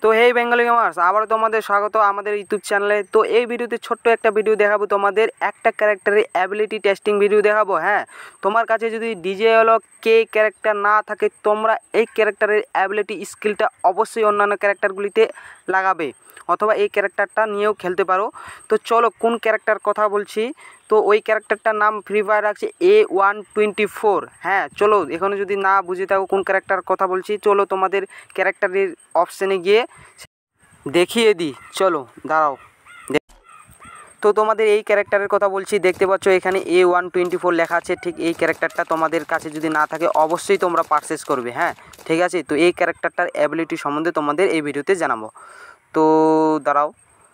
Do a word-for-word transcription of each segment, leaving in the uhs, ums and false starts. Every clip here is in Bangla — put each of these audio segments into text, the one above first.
তো হেই বেঙ্গলি গেমার্স, আবারও তোমাদের স্বাগত আমাদের ইউটিউব চ্যানেলে। তো এই ভিডিওতে ছোট্ট একটা ভিডিও দেখাবো, তোমাদের একটা ক্যারেক্টারের অ্যাবিলিটি টেস্টিং ভিডিও দেখাবো। হ্যাঁ, তোমার কাছে যদি ডিজে হলো কে ক্যারেক্টার না থাকে, তোমরা এই ক্যারেক্টারের অ্যাবিলিটি স্কিলটা অবশ্যই অন্যান্য ক্যারেক্টারগুলিতে লাগাবে, অথবা এই ক্যারেক্টারটা নিয়েও খেলতে পারো। তো চলো কোন ক্যারেক্টার কথা বলছি, তো ওই ক্যারেক্টারটার নাম ফ্রি ফায়ার রাখছে এ ওয়ান টোয়েন্টি ফোর। হ্যাঁ চলো, এখানে যদি না বুঝে থাকো কোন ক্যারেক্টার কথা বলছি, চলো তোমাদের ক্যারেক্টারের অপশানে গিয়ে দেখিয়ে দিই। চলো দাঁড়াও। তো তোমাদের এই ক্যারেক্টারের কথা বলছি, দেখতে পাচ্ছ এখানে এ ওয়ান টোয়েন্টি ফোর লেখা আছে। ঠিক এই ক্যারেক্টারটা তোমাদের কাছে যদি না থাকে অবশ্যই তোমরা পারচেস করবে। হ্যাঁ ঠিক আছে, তো এই ক্যারেক্টারটার অ্যাবিলিটি সম্বন্ধে তোমাদের এই ভিডিওতে জানাবো। তো দাঁড়াও।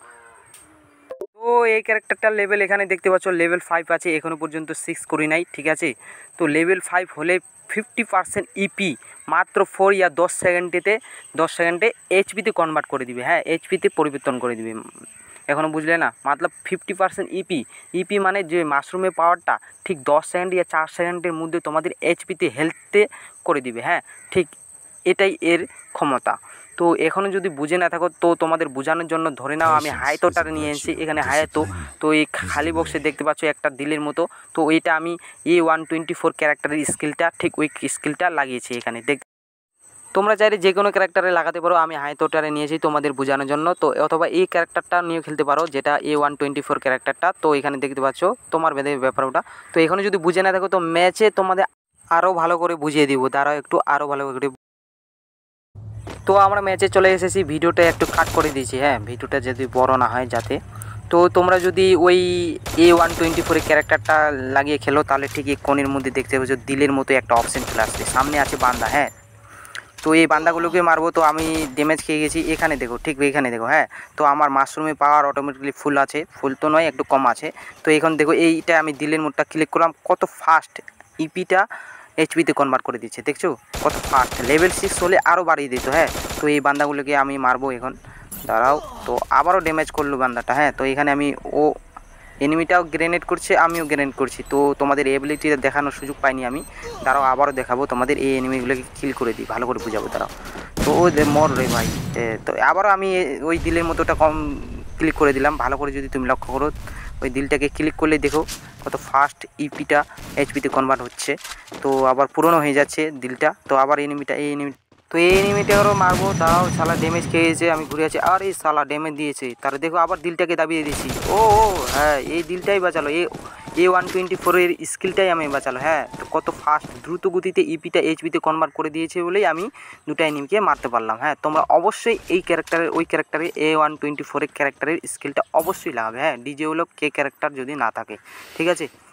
তো এই ক্যারেক্টারটার লেভেল এখানে দেখতে পাচ্ছ লেভেল ফাইভ আছে, এখনও পর্যন্ত সিক্স করি নাই। ঠিক আছে, তো লেভেল ফাইভ হলে ফিফটি পার্সেন্ট ইপি মাত্র ফোর ইয়া দশ সেকেন্ডেতে দশ সেকেন্ডে এইচপিতে কনভার্ট করে দিবে। হ্যাঁ এইচপিতে পরিবর্তন করে দিবে। এখনও বুঝলে না, মতলব ফিফটি পার্সেন্ট ইপি ইপি মানে যে মাশরুমের পাওয়ারটা ঠিক দশ সেকেন্ড ইয়া চার সেকেন্ডের মধ্যে তোমাদের এইচপিতে হেলথে করে দিবে। হ্যাঁ ঠিক এটাই এর ক্ষমতা। তো এখনও যদি বুঝে না থাকো, তো তোমাদের বোঝানোর জন্য ধরে নাও আমি হায়াতোটা নিয়ে এসেছি। এখানে হায়াতো, তো এই খালি বক্সে দেখতে পাচ্ছ একটা দিলের মতো, তো ওইটা আমি এ ওয়ান টোয়েন্টি ফোর ক্যারেক্টারের স্কিলটা ঠিক ওই স্কিলটা লাগিয়েছি এখানে। দেখ তোমরা চাইলে যে কোনো ক্যারেক্টারে লাগাতে পারো, আমি হায়াতোটারে নিয়েছি তোমাদের বোঝানোর জন্য। তো অথবা এই ক্যারেক্টারটা নিয়েও খেলতে পারো, যেটা এ ওয়ান টোয়েন্টি ফোর ক্যারেক্টারটা। তো এখানে দেখতে পাচ্ছ তোমার বেঁধে ব্যাপার ওটা। তো এখানে যদি বুঝে না থাকো, তো ম্যাচে তোমাদের আরও ভালো করে বুঝিয়ে দিব। দাঁড়াও একটু আরও ভালো করে। তো আমরা ম্যাচে চলে এসেছি, ভিডিওটা একটু কাট করে দিয়েছি। হ্যাঁ ভিডিওটা যদি বড় না হয় যাতে। তো তোমরা যদি ওই এ ওয়ান টোয়েন্টি ফোরের ক্যারেক্টারটা লাগিয়ে খেলো, তাহলে ঠিকই কোণের মধ্যে দেখতে পাচ্ছ দিলের মতো একটা অপশান চলে আসছে, সামনে আছে বান্দা। হ্যাঁ তো এই বান্দাগুলোকে মারবো। তো আমি ড্যামেজ খেয়ে গেছি, এখানে দেখো ঠিক এখানে দেখো। হ্যাঁ তো আমার মাশরুমে পাওয়ার অটোমেটিকলি ফুল আছে, ফুল তো নয় একটু কম আছে। তো এখন দেখো এইটা আমি দিলের মোডটা ক্লিক করলাম, কত ফাস্ট ইপিটা এইচপিতে কনভার্ট করে দিচ্ছে। দেখছো কত ফাস্ট। লেভেল সিক্স হলে আরও বাড়িয়ে দিত। হ্যাঁ তো এই বান্দাগুলোকে আমি মারবো এখন। দাঁড়াও, তো আবারও ড্যামেজ করলো বান্দাটা। হ্যাঁ তো এখানে আমি ও এনিমিটাও গ্রেনেড করছে, আমিও গ্রেনেড করছি। তো তোমাদের এবিলিটিটা দেখানোর সুযোগ পাইনি আমি। দাঁড়াও আবারও দেখাবো তোমাদের, এই এনিমিগুলোকে কিল করে দিই, ভালো করে বুঝাবো। দাঁড়াও, তো ও মর রে ভাই। তো আবারও আমি ওই দিলের মতোটা কম ক্লিক করে দিলাম। ভালো করে যদি তুমি লক্ষ্য করো, ওই দিলটাকে ক্লিক করলে দেখো কত ফাস্ট ইপিটা এইচপিতে কনভার্ট হচ্ছে। তো আবার পুরনো হয়ে যাচ্ছে দিলটা। তো আবার এনিমিটা এই এনিমি তো এই এনিমিটারও মারবো। দাও, শালা ড্যামেজ খেয়েছে, আমি ঘুরে আছি। আর এই শালা ড্যামেজ দিয়েছে, তার দেখো আবার দিলটাকে দাবিয়ে দিয়েছি। ও ও হ্যাঁ এই দিলটাই বাঁচালো, এ এ ওয়ান টোয়েন্টি ফোরের স্কিলটাই আমি বাঁচালো। হ্যাঁ তো কত ফাস্ট দ্রুত গতিতে ইপিটা এইচপিতে কনভার্ট করে দিয়েছে বলেই আমি দুটা এনিমিকে মারতে পারলাম। হ্যাঁ তোমরা অবশ্যই এই ক্যারেক্টারের ওই ক্যারেক্টারে এ ওয়ান টোয়েন্টি ফোরের ক্যারেক্টারের স্কিলটা অবশ্যই লাগাবে। হ্যাঁ ডিজে হলো কে ক্যারেক্টার যদি না থাকে। ঠিক আছে।